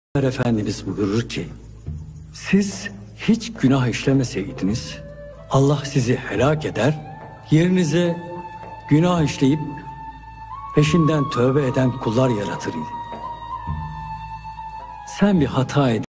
Efendimiz buyurur ki, siz hiç günah işlemeseydiniz, Allah sizi helak eder, yerinize günah işleyip peşinden tövbe eden kullar yaratır idi. Sen bir hata